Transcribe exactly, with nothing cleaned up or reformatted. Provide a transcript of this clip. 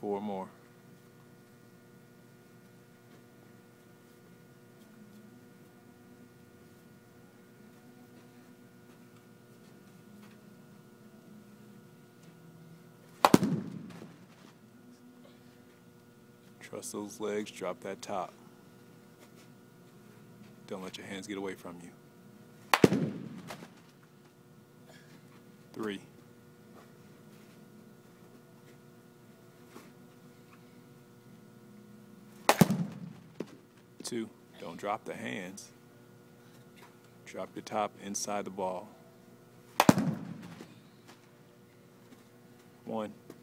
Four more. Trust those legs, drop that top. Don't let your hands get away from you. Three. Two. Don't drop the hands. Drop your top inside the ball. One.